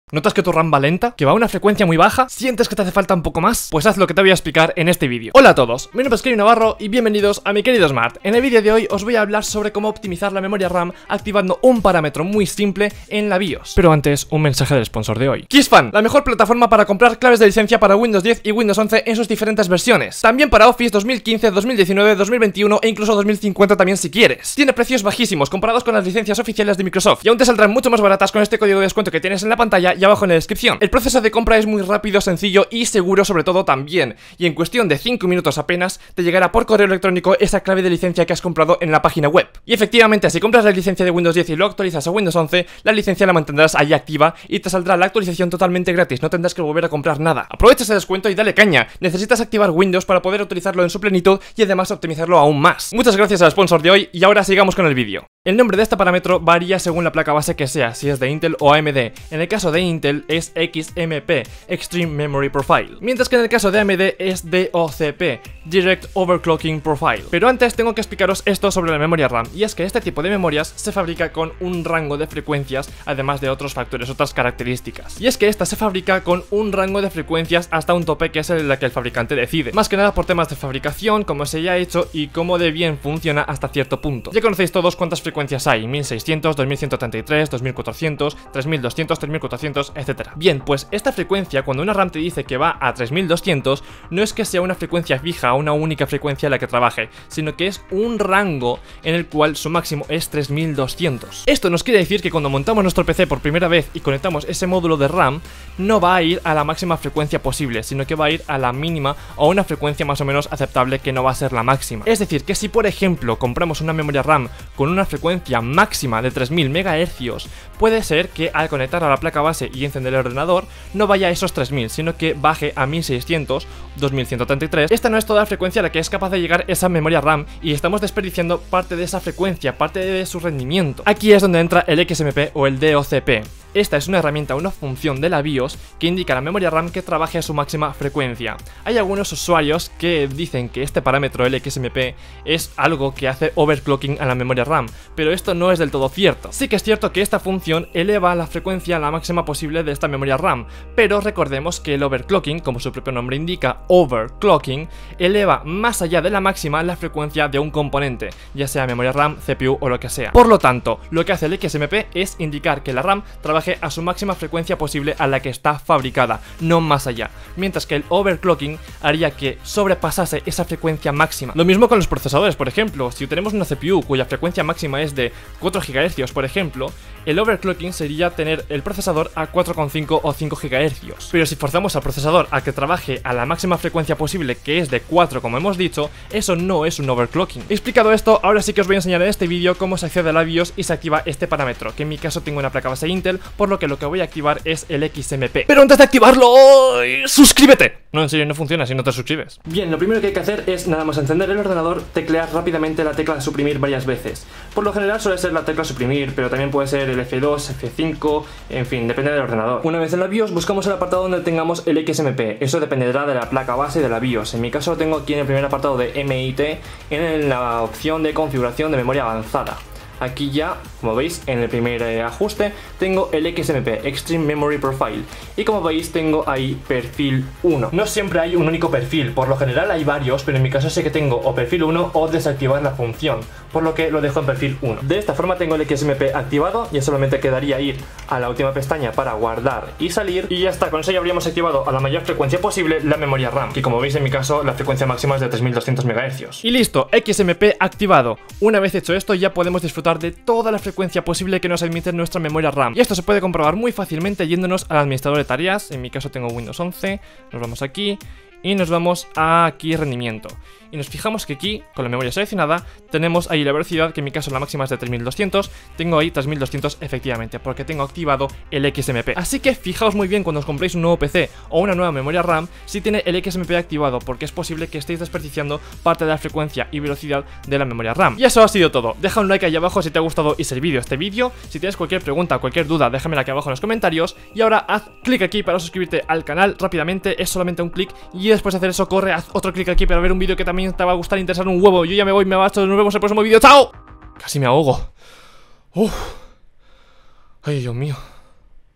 ¿Notas que tu RAM va lenta? ¿Que va a una frecuencia muy baja? ¿Sientes que te hace falta un poco más? Pues haz lo que te voy a explicar en este vídeo. Hola a todos, mi nombre es Kevin Navarro y bienvenidos a mi querido Smart. En el vídeo de hoy os voy a hablar sobre cómo optimizar la memoria RAM activando un parámetro muy simple en la BIOS. Pero antes, un mensaje del sponsor de hoy. KissFan, la mejor plataforma para comprar claves de licencia para Windows 10 y Windows 11 en sus diferentes versiones. También para Office 2015, 2019, 2021 e incluso 2050 también si quieres. Tiene precios bajísimos comparados con las licencias oficiales de Microsoft y aún te saldrán mucho más baratas con este código de descuento que tienes en la pantalla y abajo en la descripción. El proceso de compra es muy rápido, sencillo y seguro sobre todo también, y en cuestión de 5 minutos apenas te llegará por correo electrónico esa clave de licencia que has comprado en la página web. Y efectivamente, si compras la licencia de Windows 10 y lo actualizas a Windows 11, la licencia la mantendrás ahí activa y te saldrá la actualización totalmente gratis, no tendrás que volver a comprar nada. Aprovecha ese descuento y dale caña. Necesitas activar Windows para poder utilizarlo en su plenitud y además optimizarlo aún más. Muchas gracias al sponsor de hoy y ahora sigamos con el vídeo. El nombre de este parámetro varía según la placa base que sea, si es de Intel o AMD. En el caso de Intel es XMP, Extreme Memory Profile, mientras que en el caso de AMD es DOCP, Direct Overclocking Profile. Pero antes tengo que explicaros esto sobre la memoria RAM, y es que este tipo de memorias se fabrica con un rango de frecuencias, además de otros factores, otras características. Y es que esta se fabrica con un rango de frecuencias hasta un tope que es el que el fabricante decide, más que nada por temas de fabricación, cómo se haya hecho y cómo de bien funciona hasta cierto punto. Ya conocéis todos cuántas frecuencias hay: 1600, 2133, 2400, 3200, 3400, etc. Bien, pues esta frecuencia, cuando una RAM te dice que va a 3200, no es que sea una frecuencia fija, una única frecuencia en la que trabaje, sino que es un rango en el cual su máximo es 3200. Esto nos quiere decir que cuando montamos nuestro PC por primera vez y conectamos ese módulo de RAM, no va a ir a la máxima frecuencia posible, sino que va a ir a la mínima o a una frecuencia más o menos aceptable que no va a ser la máxima. Es decir, que si por ejemplo compramos una memoria RAM con una frecuencia máxima de 3000 MHz, puede ser que al conectar a la placa base y encender el ordenador no vaya a esos 3000, sino que baje a 1600, 2133. Esta no es toda la frecuencia a la que es capaz de llegar esa memoria RAM y estamos desperdiciando parte de esa frecuencia, parte de su rendimiento. Aquí es donde entra el XMP o el DOCP. Esta es una herramienta, una función de la BIOS que indica a la memoria RAM que trabaje a su máxima frecuencia. Hay algunos usuarios que dicen que este parámetro, el XMP, es algo que hace overclocking a la memoria RAM, pero esto no es del todo cierto. Sí que es cierto que esta función eleva la frecuencia a la máxima posible de esta memoria RAM, pero recordemos que el overclocking, como su propio nombre indica, overclocking, eleva más allá de la máxima la frecuencia de un componente, ya sea memoria RAM, CPU o lo que sea. Por lo tanto, lo que hace el XMP es indicar que la RAM trabaje a su máxima frecuencia posible a la que está fabricada, no más allá, mientras que el overclocking haría que sobrepasase esa frecuencia máxima. Lo mismo con los procesadores, por ejemplo, si tenemos una CPU cuya frecuencia máxima es de 4 GHz, por ejemplo, el overclocking sería tener el procesador a 4,5 o 5 GHz. Pero si forzamos al procesador a que trabaje a la máxima frecuencia posible, que es de 4 como hemos dicho, eso no es un overclocking. Explicado esto, ahora sí que os voy a enseñar en este vídeo cómo se accede a la BIOS y se activa este parámetro, que en mi caso tengo una placa base Intel, por lo que voy a activar es el XMP. Pero antes de activarlo, ¡suscríbete! No, en serio, no funciona si no te suscribes. Bien, lo primero que hay que hacer es nada más encender el ordenador, teclear rápidamente la tecla suprimir varias veces. Por lo general suele ser la tecla suprimir, pero también puede ser el F2, F5, en fin, depende del ordenador. Una vez en la BIOS buscamos el apartado donde tengamos el XMP, eso dependerá de la placa base de la BIOS. En mi caso lo tengo aquí en el primer apartado de MIT, en la opción de configuración de memoria avanzada. Aquí ya, como veis, en el primer ajuste tengo el XMP, Extreme Memory Profile, y como veis tengo ahí perfil 1. No siempre hay un único perfil, por lo general hay varios, pero en mi caso sé que tengo o perfil 1 o desactivar la función, por lo que lo dejo en perfil 1. De esta forma tengo el XMP activado, ya solamente quedaría ir a la última pestaña para guardar y salir, y ya está. Con eso ya habríamos activado a la mayor frecuencia posible la memoria RAM, que como veis en mi caso la frecuencia máxima es de 3200 MHz. Y listo, XMP activado. Una vez hecho esto ya podemos disfrutar de toda la frecuencia posible que nos admite nuestra memoria RAM. Y esto se puede comprobar muy fácilmente yéndonos al administrador de tareas. En mi caso tengo Windows 11, nos vamos aquí y nos vamos a aquí rendimiento. Y nos fijamos que aquí, con la memoria seleccionada, tenemos ahí la velocidad, que en mi caso la máxima es de 3200, tengo ahí 3200 efectivamente, porque tengo activado el XMP. Así que fijaos muy bien cuando os compréis un nuevo PC o una nueva memoria RAM si tiene el XMP activado, porque es posible que estéis desperdiciando parte de la frecuencia y velocidad de la memoria RAM. Y eso ha sido todo. Deja un like ahí abajo si te ha gustado y servido este vídeo. Si tienes cualquier pregunta o cualquier duda, déjamela aquí abajo en los comentarios. Y ahora haz clic aquí para suscribirte al canal rápidamente, es solamente un clic, y después de hacer eso corre, haz otro clic aquí para ver un vídeo que también te va a gustar, interesar un huevo. Yo ya me voy, me basto, nos vemos en el próximo vídeo. ¡Chao! Casi me ahogo. Ay, Dios mío.